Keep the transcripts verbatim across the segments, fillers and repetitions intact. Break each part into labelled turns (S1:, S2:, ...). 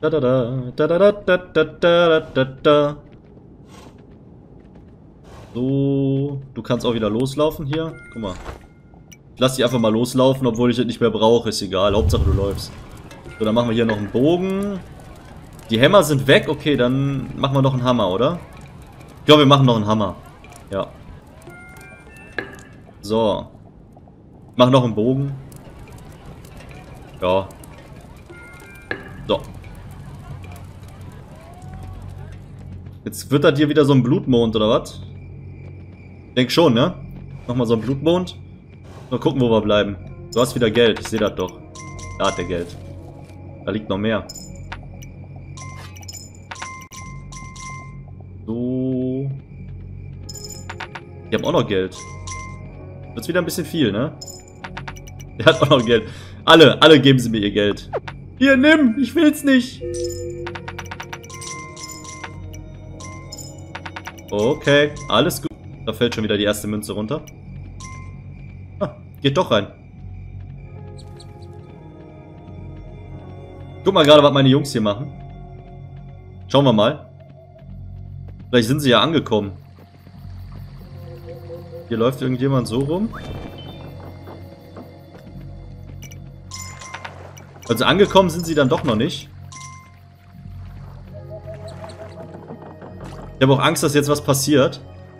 S1: Da da da da da da da da da da. So, du kannst auch wieder loslaufen hier. Guck mal. Ich lass dich einfach mal loslaufen, obwohl ich das nicht mehr brauche. Ist egal. Hauptsache du läufst. So, dann machen wir hier noch einen Bogen. Die Hämmer sind weg. Okay, dann machen wir noch einen Hammer, oder? Ich glaube, wir machen noch einen Hammer. Ja. So. Mach noch einen Bogen. Ja. So. Jetzt wird das hier wieder so ein Blutmond, oder was? Denk schon, ne? Nochmal so ein Blutmond. Mal gucken, wo wir bleiben. Du hast wieder Geld, ich sehe das doch. Da hat der Geld. Da liegt noch mehr. So. Die haben auch noch Geld. Wird's wieder ein bisschen viel, ne? Der hat auch noch Geld. Alle, alle geben sie mir ihr Geld. Hier, nimm, ich will's nicht. Okay, alles gut. Da fällt schon wieder die erste Münze runter. Ah, geht doch rein. Guck mal gerade, was meine Jungs hier machen. Schauen wir mal. Vielleicht sind sie ja angekommen. Hier läuft irgendjemand so rum. Also angekommen sind sie dann doch noch nicht. Ich habe auch Angst, dass jetzt was passiert.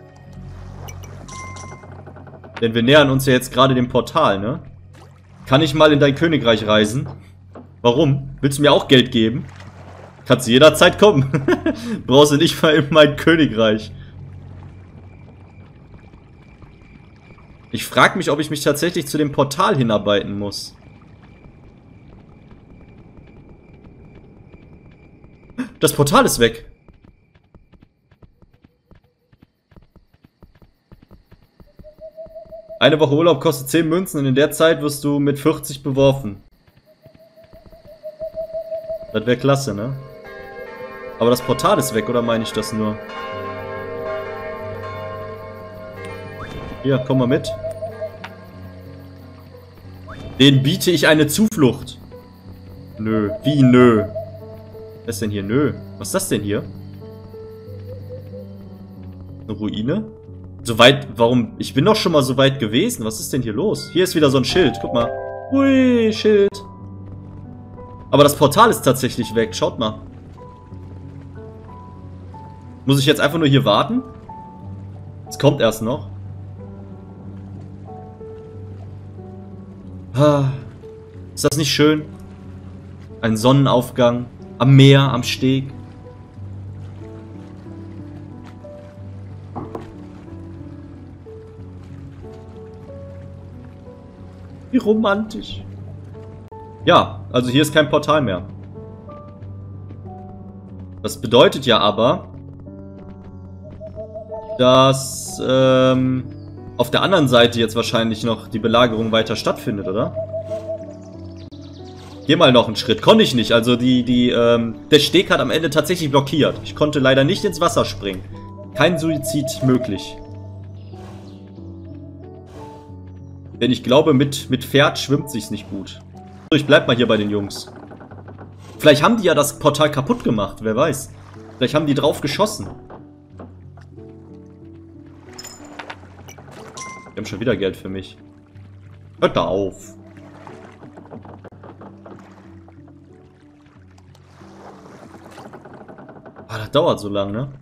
S1: Denn wir nähern uns ja jetzt gerade dem Portal, ne? Kann ich mal in dein Königreich reisen? Warum? Willst du mir auch Geld geben? Kannst du jederzeit kommen. Brauchst du nicht mal in mein Königreich. Ich frage mich, ob ich mich tatsächlich zu dem Portal hinarbeiten muss. Das Portal ist weg. Eine Woche Urlaub kostet zehn Münzen und in der Zeit wirst du mit vierzig beworfen. Das wäre klasse, ne? Aber das Portal ist weg, oder meine ich das nur? Hier, komm mal mit. Den biete ich eine Zuflucht. Nö. Wie nö? Was ist denn hier nö? Was ist das denn hier? Eine Ruine? So weit, warum? Ich bin doch schon mal so weit gewesen. Was ist denn hier los? Hier ist wieder so ein Schild. Guck mal. Hui, Schild. Aber das Portal ist tatsächlich weg. Schaut mal. Muss ich jetzt einfach nur hier warten? Es kommt erst noch. Ah, ist das nicht schön? Ein Sonnenaufgang. Am Meer, am Steg. Wie romantisch. Ja, also hier ist kein Portal mehr. Das bedeutet ja aber, dass ähm, auf der anderen Seite jetzt wahrscheinlich noch die Belagerung weiter stattfindet, oder? Hier mal noch einen Schritt. Konnte ich nicht. Also die, die, ähm, der Steg hat am Ende tatsächlich blockiert. Ich konnte leider nicht ins Wasser springen. Kein Suizid möglich. Denn ich glaube, mit, mit Pferd schwimmt sich's nicht gut. So, ich bleib mal hier bei den Jungs. Vielleicht haben die ja das Portal kaputt gemacht, wer weiß. Vielleicht haben die drauf geschossen. Die haben schon wieder Geld für mich. Hört da auf. Ah, das dauert so lang, ne?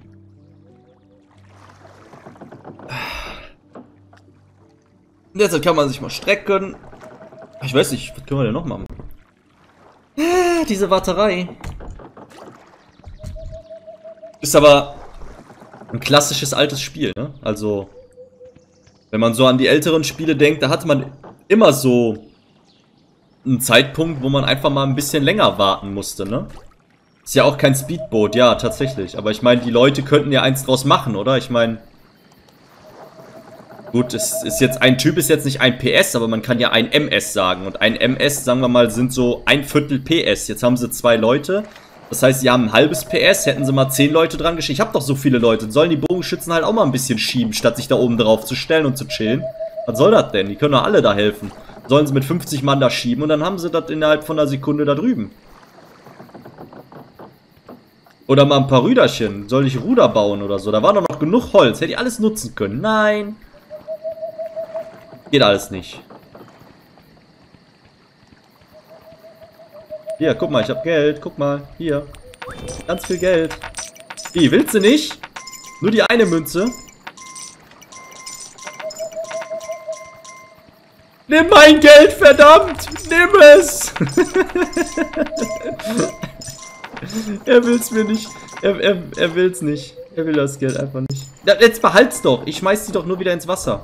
S1: Jetzt kann man sich mal strecken. Ich weiß nicht, was können wir denn noch machen? Ah, diese Warterei. Ist aber ein klassisches altes Spiel, ne? Also, wenn man so an die älteren Spiele denkt, da hatte man immer so einen Zeitpunkt, wo man einfach mal ein bisschen länger warten musste, ne? Ist ja auch kein Speedboat, ja, tatsächlich. Aber ich meine, die Leute könnten ja eins draus machen, oder? Ich meine, gut, es ist jetzt, ein Typ ist jetzt nicht ein P S, aber man kann ja ein M S sagen. Und ein M S, sagen wir mal, sind so ein Viertel P S. Jetzt haben sie zwei Leute. Das heißt, sie haben ein halbes P S. Hätten sie mal zehn Leute dran geschickt. Ich habe doch so viele Leute. Sollen die Bogenschützen halt auch mal ein bisschen schieben, statt sich da oben drauf zu stellen und zu chillen? Was soll das denn? Die können doch alle da helfen. Sollen sie mit fünfzig Mann da schieben und dann haben sie das innerhalb von einer Sekunde da drüben. Oder mal ein paar Rüderchen. Soll ich Ruder bauen oder so? Da war doch noch genug Holz. Hätte ich alles nutzen können. Nein. Geht alles nicht. Hier, guck mal, ich hab Geld. Guck mal, hier. Ganz viel Geld. Wie, willst du nicht? Nur die eine Münze? Nimm mein Geld, verdammt! Nimm es! Er will's mir nicht. Er, er, er will's nicht. Er will das Geld einfach nicht. Ja, jetzt behalt's doch. Ich schmeiß die doch nur wieder ins Wasser.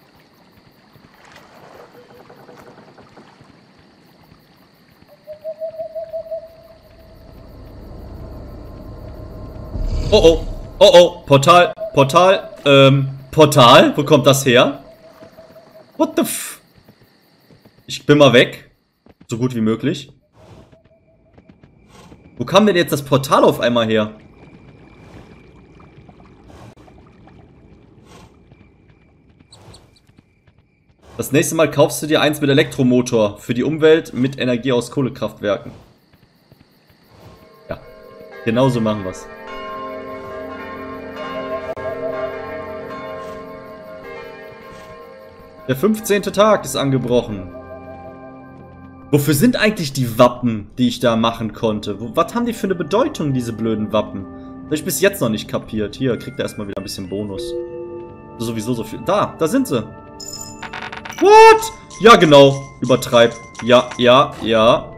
S1: Oh oh. Oh oh. Portal. Portal. Ähm. Portal? Wo kommt das her? What the f... Ich bin mal weg. So gut wie möglich. Wo kam denn jetzt das Portal auf einmal her? Das nächste Mal kaufst du dir eins mit Elektromotor. Für die Umwelt mit Energie aus Kohlekraftwerken. Ja. Genauso machen wir's. Der fünfzehnte Tag ist angebrochen. Wofür sind eigentlich die Wappen, die ich da machen konnte? Wo, was haben die für eine Bedeutung, diese blöden Wappen? Das habe ich bis jetzt noch nicht kapiert. Hier, kriegt er erstmal wieder ein bisschen Bonus. Sowieso so viel. Da, da sind sie. What? Ja, genau. Übertreib. Ja, ja, ja.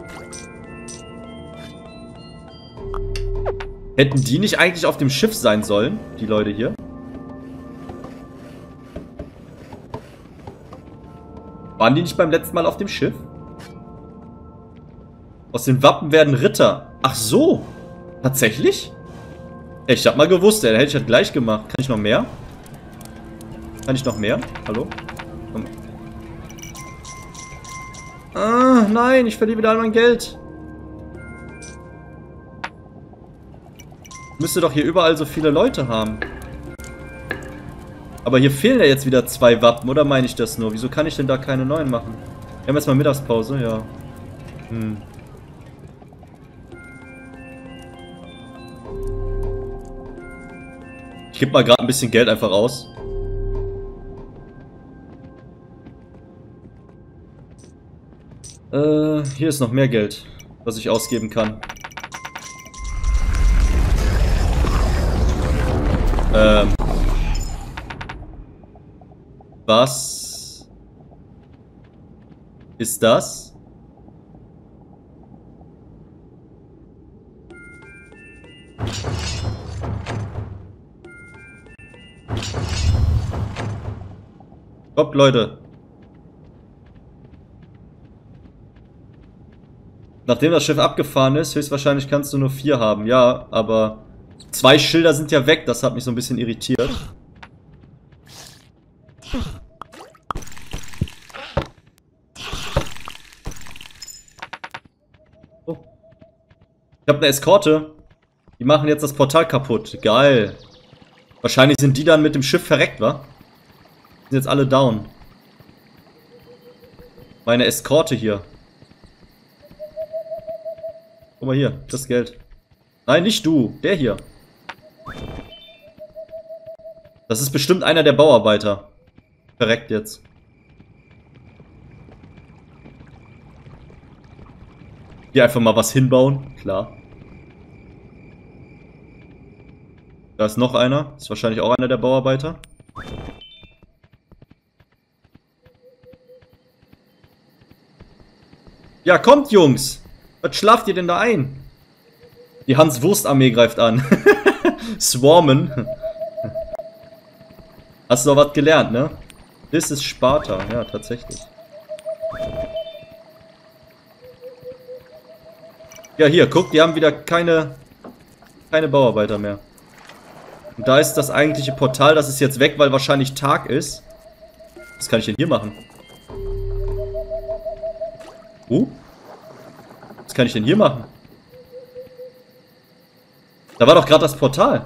S1: Hätten die nicht eigentlich auf dem Schiff sein sollen? Die Leute hier. Waren die nicht beim letzten Mal auf dem Schiff? Aus den Wappen werden Ritter. Ach so. Tatsächlich? Ich hab mal gewusst, ey. Hätte ich das gleich gemacht. Kann ich noch mehr? Kann ich noch mehr? Hallo? Komm. Ah, nein. Ich verliere wieder all mein Geld. Müsste doch hier überall so viele Leute haben. Aber hier fehlen ja jetzt wieder zwei Wappen. Oder meine ich das nur? Wieso kann ich denn da keine neuen machen? Wir haben jetzt mal Mittagspause. Ja. Hm. Ich gebe mal gerade ein bisschen Geld einfach aus. Äh, hier ist noch mehr Geld, was ich ausgeben kann. Ähm. Was ist das? Kommt, Leute. Nachdem das Schiff abgefahren ist, höchstwahrscheinlich kannst du nur vier haben. Ja, aber zwei Schilder sind ja weg. Das hat mich so ein bisschen irritiert. Oh. Ich habe eine Eskorte. Die machen jetzt das Portal kaputt. Geil. Wahrscheinlich sind die dann mit dem Schiff verreckt, wa? Sind jetzt alle down. Meine Eskorte hier. Guck mal hier, das Geld. Nein, nicht du. Der hier. Das ist bestimmt einer der Bauarbeiter. Verreckt jetzt. Hier einfach mal was hinbauen. Klar. Da ist noch einer. Ist wahrscheinlich auch einer der Bauarbeiter. Ja, kommt, Jungs. Was schlaft ihr denn da ein? Die Hans-Wurst-Armee greift an. Swarmen. Hast du doch was gelernt, ne? Das ist Sparta. Ja, tatsächlich. Ja, hier, guck, die haben wieder keine, keine Bauarbeiter mehr. Und da ist das eigentliche Portal, das ist jetzt weg, weil wahrscheinlich Tag ist. Was kann ich denn hier machen? Uh? Was kann ich denn hier machen? Da war doch gerade das Portal.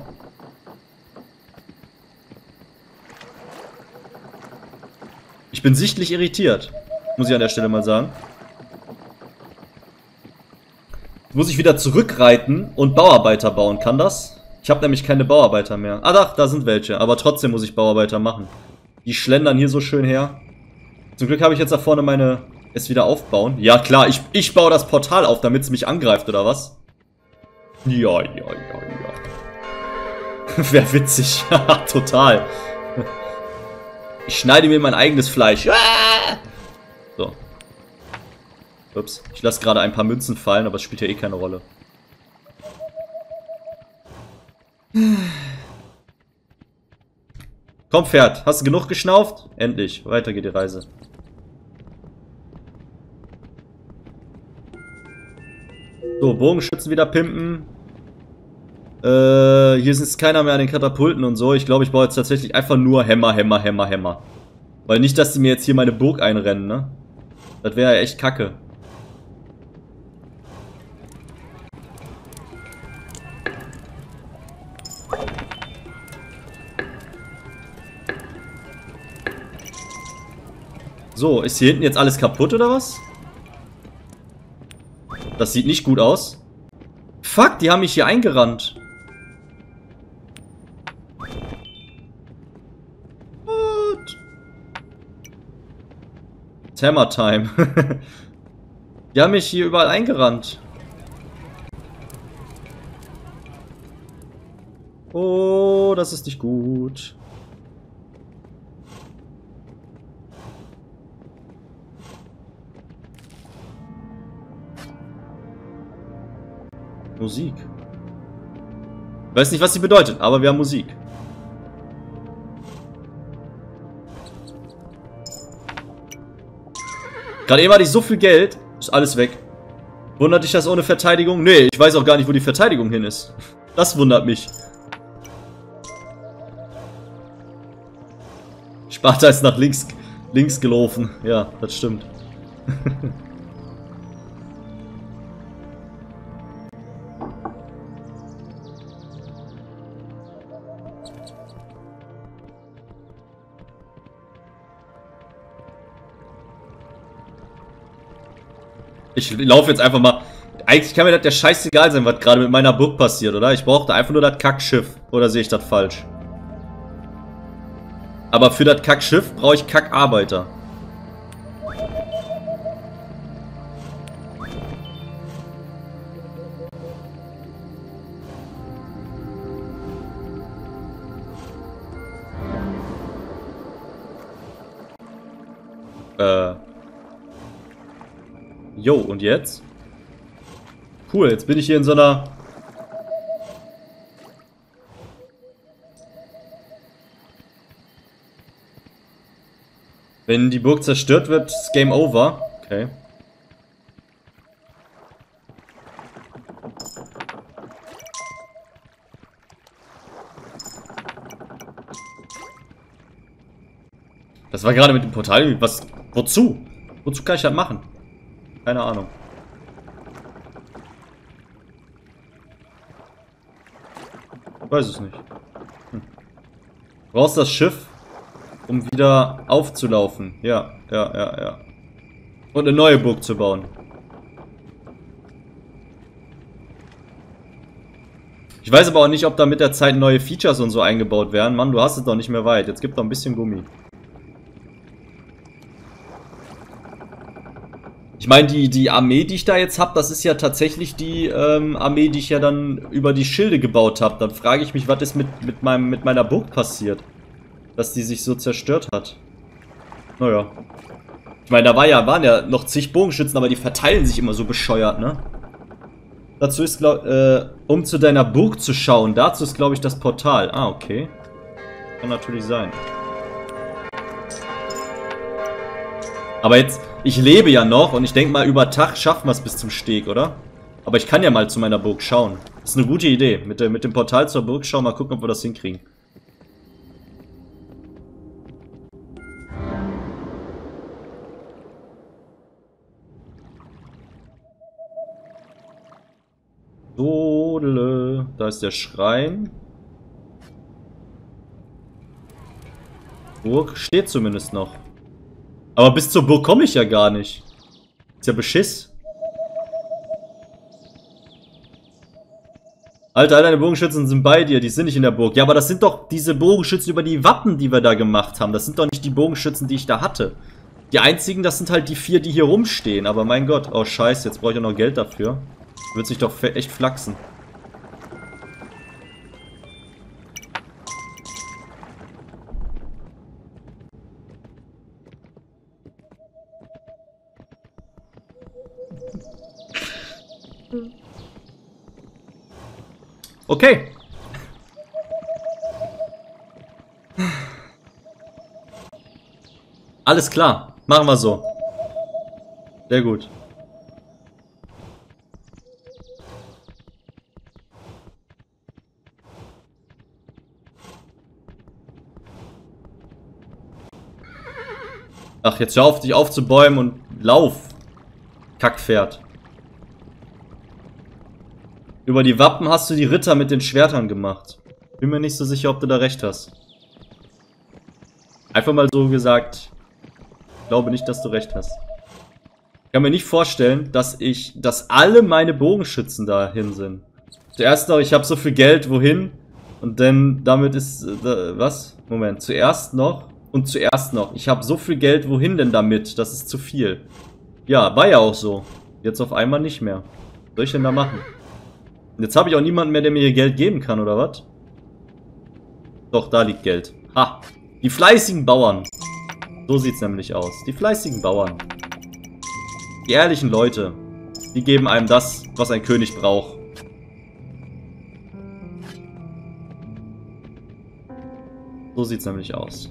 S1: Ich bin sichtlich irritiert. Muss ich an der Stelle mal sagen. Muss ich wieder zurückreiten und Bauarbeiter bauen. Kann das? Ich habe nämlich keine Bauarbeiter mehr. Ah, doch, da sind welche. Aber trotzdem muss ich Bauarbeiter machen. Die schlendern hier so schön her. Zum Glück habe ich jetzt da vorne meine... Es wieder aufbauen. Ja, klar, ich, ich baue das Portal auf, damit es mich angreift, oder was? Ja, ja, ja, ja. Wäre witzig. Total. Ich schneide mir mein eigenes Fleisch. So. Ups. Ich lasse gerade ein paar Münzen fallen, aber es spielt ja eh keine Rolle. Komm, Pferd. Hast du genug geschnauft? Endlich. Weiter geht die Reise. So, Bogenschützen wieder pimpen. Äh, hier ist jetzt keiner mehr an den Katapulten und so. Ich glaube, ich baue jetzt tatsächlich einfach nur Hämmer, Hämmer, Hämmer, Hämmer. Weil nicht, dass die mir jetzt hier meine Burg einrennen, ne? Das wäre ja echt kacke. So, ist hier hinten jetzt alles kaputt oder was? Das sieht nicht gut aus. Fuck, die haben mich hier eingerannt. What? It's Hammer Time. Die haben mich hier überall eingerannt. Oh, das ist nicht gut. Musik. Ich weiß nicht, was sie bedeutet, aber wir haben Musik. Gerade eben hatte ich so viel Geld, ist alles weg. Wundert dich das ohne Verteidigung? Nee, ich weiß auch gar nicht, wo die Verteidigung hin ist. Das wundert mich. Sparta ist nach links, links gelaufen. Ja, das stimmt. Ich laufe jetzt einfach mal. Eigentlich kann mir das der scheißegal sein, was gerade mit meiner Burg passiert, oder? Ich brauchte einfach nur das Kackschiff. Oder sehe ich das falsch? Aber für das Kackschiff brauche ich Kackarbeiter. Äh. Jo, und jetzt? Cool, jetzt bin ich hier in so einer... Wenn die Burg zerstört wird, ist Game Over. Okay. Das war gerade mit dem Portal. Was? Wozu? Wozu kann ich das machen? Keine Ahnung. Ich weiß es nicht. Hm. Du brauchst das Schiff, um wieder aufzulaufen. Ja, ja, ja, ja. Und eine neue Burg zu bauen. Ich weiß aber auch nicht, ob da mit der Zeit neue Features und so eingebaut werden. Mann, du hast es doch nicht mehr weit. Jetzt gib doch ein bisschen Gummi. Ich meine, die, die Armee, die ich da jetzt habe, das ist ja tatsächlich die ähm, Armee, die ich ja dann über die Schilde gebaut habe. Dann frage ich mich, was ist mit, mit, meinem, mit meiner Burg passiert? Dass die sich so zerstört hat. Naja. Ich meine, da war ja, waren ja noch zig Bogenschützen, aber die verteilen sich immer so bescheuert, ne? Dazu ist, glaub, äh, um zu deiner Burg zu schauen, dazu ist, glaube ich, das Portal. Ah, okay. Kann natürlich sein. Aber jetzt, ich lebe ja noch und ich denke mal, über Tag schaffen wir es bis zum Steg, oder? Aber ich kann ja mal zu meiner Burg schauen. Das ist eine gute Idee. Mit, der, mit dem Portal zur Burg schauen, mal gucken, ob wir das hinkriegen. So, da ist der Schrein. Burg steht zumindest noch. Aber bis zur Burg komme ich ja gar nicht. Ist ja Beschiss. Alter, all deine Bogenschützen sind bei dir, die sind nicht in der Burg. Ja, aber das sind doch diese Bogenschützen über die Wappen, die wir da gemacht haben. Das sind doch nicht die Bogenschützen, die ich da hatte. Die einzigen, das sind halt die vier, die hier rumstehen. Aber mein Gott, oh scheiße, jetzt brauche ich auch noch Geld dafür. Wird sich doch echt flachsen. Okay. Alles klar. Machen wir so. Sehr gut. Ach, jetzt hör auf, dich aufzubäumen und lauf. Kackpferd. Über die Wappen hast du die Ritter mit den Schwertern gemacht. Bin mir nicht so sicher, ob du da recht hast. Einfach mal so gesagt. Ich glaube nicht, dass du recht hast. Ich kann mir nicht vorstellen, dass ich, dass alle meine Bogenschützen dahin sind. Zuerst noch, ich habe so viel Geld, wohin? Und dann damit ist, äh, was? Moment, zuerst noch und zuerst noch. Ich habe so viel Geld, wohin denn damit? Das ist zu viel. Ja, war ja auch so. Jetzt auf einmal nicht mehr. Was soll ich denn da machen? Jetzt habe ich auch niemanden mehr, der mir hier Geld geben kann, oder was? Doch, da liegt Geld. Ha! Die fleißigen Bauern. So sieht's nämlich aus. Die fleißigen Bauern. Die ehrlichen Leute. Die geben einem das, was ein König braucht. So sieht's nämlich aus.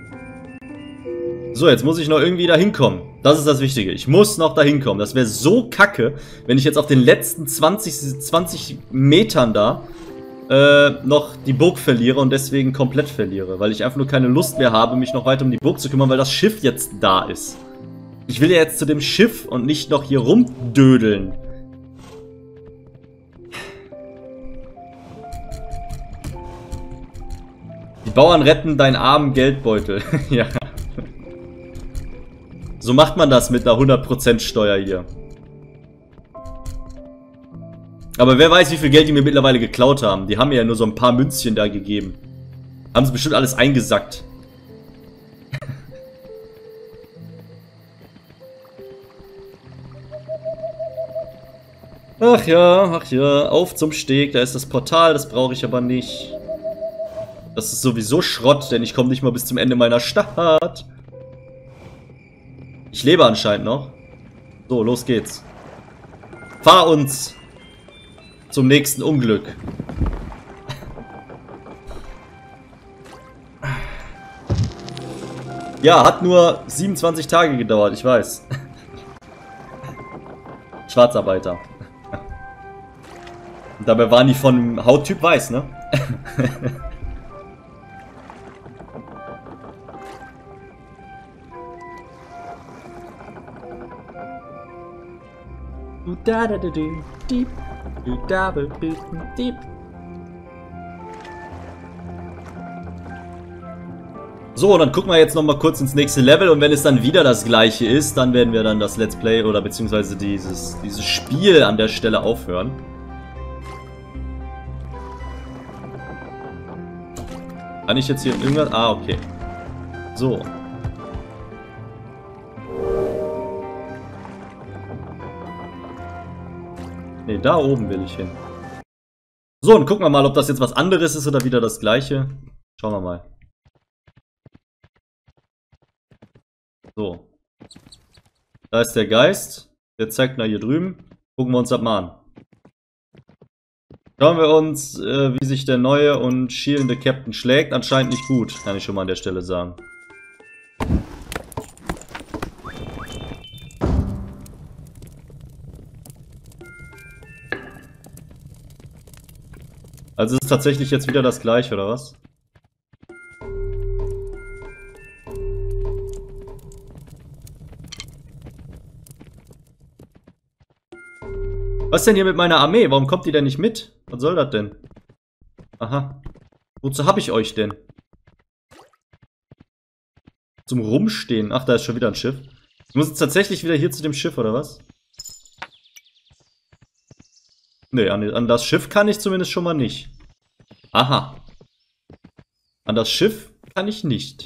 S1: So, jetzt muss ich noch irgendwie da hinkommen. Das ist das Wichtige. Ich muss noch da hinkommen. Das wäre so kacke, wenn ich jetzt auf den letzten zwanzig, zwanzig Metern da äh, noch die Burg verliere und deswegen komplett verliere. Weil ich einfach nur keine Lust mehr habe, mich noch weiter um die Burg zu kümmern, weil das Schiff jetzt da ist. Ich will ja jetzt zu dem Schiff und nicht noch hier rumdödeln. Die Bauern retten deinen armen Geldbeutel. Ja. So macht man das mit einer hundert Prozent Steuer hier. Aber wer weiß, wie viel Geld die mir mittlerweile geklaut haben. Die haben mir ja nur so ein paar Münzchen da gegeben. Haben sie bestimmt alles eingesackt. Ach ja, ach ja. Auf zum Steg. Da ist das Portal. Das brauche ich aber nicht. Das ist sowieso Schrott, denn ich komme nicht mal bis zum Ende meiner Stadt. Ich lebe anscheinend noch. So, los geht's. Fahr uns zum nächsten Unglück. Ja, hat nur siebenundzwanzig Tage gedauert, ich weiß. Schwarzarbeiter. Und dabei waren die von Hauttyp weiß, ne? So, dann gucken wir jetzt noch mal kurz ins nächste Level und wenn es dann wieder das gleiche ist, dann werden wir dann das Let's Play oder beziehungsweise dieses, dieses Spiel an der Stelle aufhören. Kann ich jetzt hier irgendwas... Ah, okay. So. Ne, da oben will ich hin. So, und gucken wir mal, ob das jetzt was anderes ist oder wieder das gleiche. Schauen wir mal. So. Da ist der Geist. Der zeigt nach hier drüben. Gucken wir uns das mal an. Schauen wir uns, äh, wie sich der neue und schielende Captain schlägt. Anscheinend nicht gut, kann ich schon mal an der Stelle sagen. Also ist es tatsächlich jetzt wieder das gleiche, oder was? Was ist denn hier mit meiner Armee? Warum kommt die denn nicht mit? Was soll das denn? Aha. Wozu habe ich euch denn? Zum Rumstehen. Ach, da ist schon wieder ein Schiff. Ich muss jetzt tatsächlich wieder hier zu dem Schiff, oder was? Nee, an, an das Schiff kann ich zumindest schon mal nicht. Aha. An das Schiff kann ich nicht.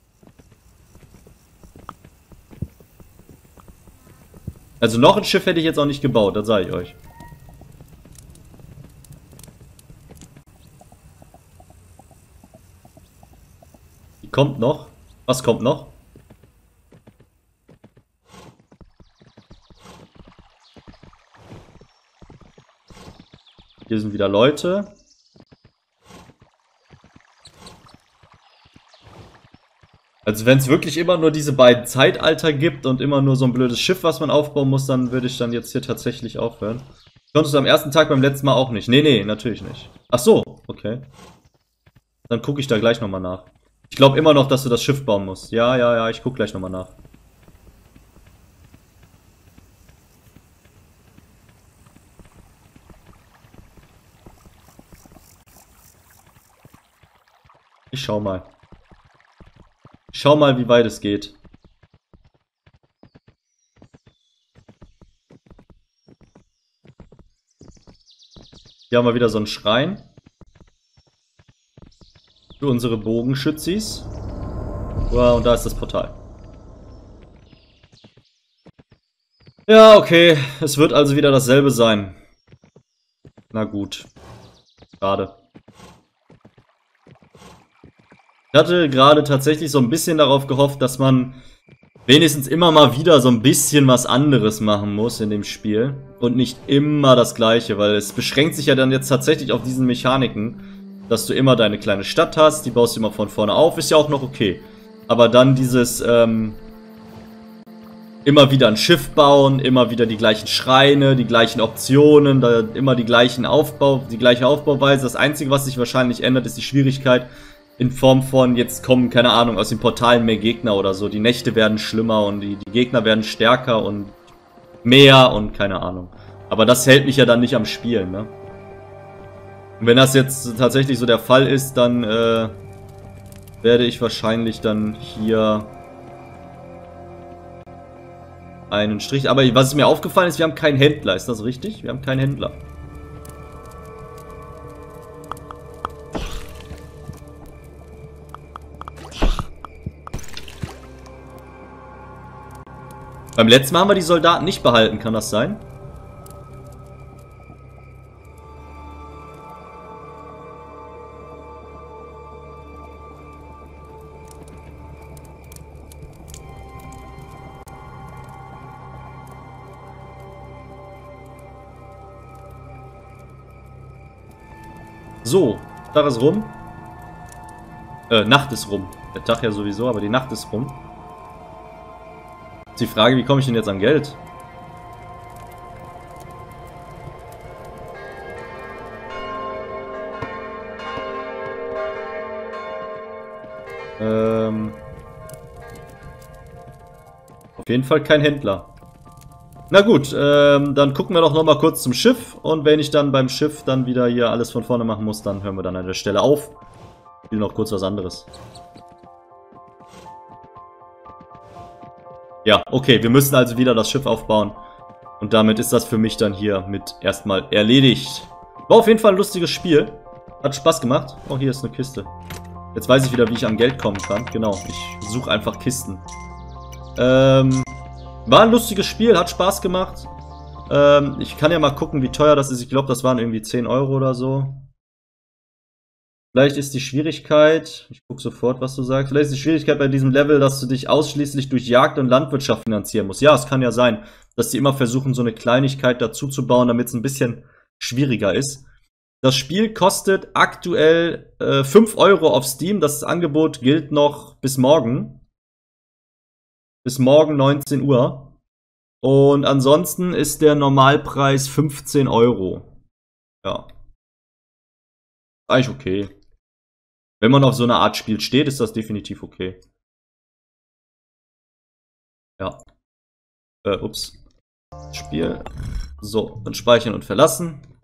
S1: Also noch ein Schiff hätte ich jetzt auch nicht gebaut, das sage ich euch. Die kommt noch. Was kommt noch? Hier sind wieder Leute. Also wenn es wirklich immer nur diese beiden Zeitalter gibt und immer nur so ein blödes Schiff, was man aufbauen muss, dann würde ich dann jetzt hier tatsächlich aufhören. Konntest du am ersten Tag beim letzten Mal auch nicht? Nee, nee, natürlich nicht. Ach so, okay. Dann gucke ich da gleich nochmal nach. Ich glaube immer noch, dass du das Schiff bauen musst. Ja, ja, ja, ich gucke gleich nochmal nach. Ich schau mal. Ich schau mal, wie weit es geht. Hier haben wir wieder so einen Schrein. Für unsere Bogenschützis. Ja, und da ist das Portal. Ja, okay. Es wird also wieder dasselbe sein. Na gut. Schade. Ich hatte gerade tatsächlich so ein bisschen darauf gehofft, dass man wenigstens immer mal wieder so ein bisschen was anderes machen muss in dem Spiel. Und nicht immer das Gleiche, weil es beschränkt sich ja dann jetzt tatsächlich auf diesen Mechaniken. Dass du immer deine kleine Stadt hast, die baust du immer von vorne auf, ist ja auch noch okay. Aber dann dieses, ähm, immer wieder ein Schiff bauen, immer wieder die gleichen Schreine, die gleichen Optionen, da immer die gleichen Aufbau, die gleiche Aufbauweise. Das Einzige, was sich wahrscheinlich ändert, ist die Schwierigkeit in Form von, jetzt kommen, keine Ahnung, aus den Portalen mehr Gegner oder so. Die Nächte werden schlimmer und die, die Gegner werden stärker und mehr und keine Ahnung. Aber das hält mich ja dann nicht am Spielen, ne? Und wenn das jetzt tatsächlich so der Fall ist, dann äh, werde ich wahrscheinlich dann hier einen Strich... Aber was mir aufgefallen ist, wir haben keinen Händler. Ist das richtig? Wir haben keinen Händler. Beim letzten Mal haben wir die Soldaten nicht behalten, kann das sein? So, Tag ist rum. Äh, Nacht ist rum. Der Tag ja sowieso, aber die Nacht ist rum. Ist die Frage, wie komme ich denn jetzt an Geld? Ähm. Auf jeden Fall kein Händler. Na gut, ähm, dann gucken wir doch nochmal kurz zum Schiff. Und wenn ich dann beim Schiff dann wieder hier alles von vorne machen muss, dann hören wir dann an der Stelle auf. Ich will noch kurz was anderes. Ja, okay, wir müssen also wieder das Schiff aufbauen. Und damit ist das für mich dann hier mit erstmal erledigt. War auf jeden Fall ein lustiges Spiel. Hat Spaß gemacht. Oh, hier ist eine Kiste. Jetzt weiß ich wieder, wie ich an Geld kommen kann. Genau, ich suche einfach Kisten. Ähm... War ein lustiges Spiel, hat Spaß gemacht. Ähm, ich kann ja mal gucken, wie teuer das ist. Ich glaube, das waren irgendwie zehn Euro oder so. Vielleicht ist die Schwierigkeit, ich gucke sofort, was du sagst, vielleicht ist die Schwierigkeit bei diesem Level, dass du dich ausschließlich durch Jagd und Landwirtschaft finanzieren musst. Ja, es kann ja sein, dass die immer versuchen, so eine Kleinigkeit dazu zu bauen, damit es ein bisschen schwieriger ist. Das Spiel kostet aktuell äh, fünf Euro auf Steam. Das Angebot gilt noch bis morgen. Bis morgen neunzehn Uhr. Und ansonsten ist der Normalpreis fünfzehn Euro. Ja. Eigentlich okay. Wenn man auf so eine Art Spiel steht, ist das definitiv okay. Ja. Äh, ups. Spiel. So, dann speichern und verlassen.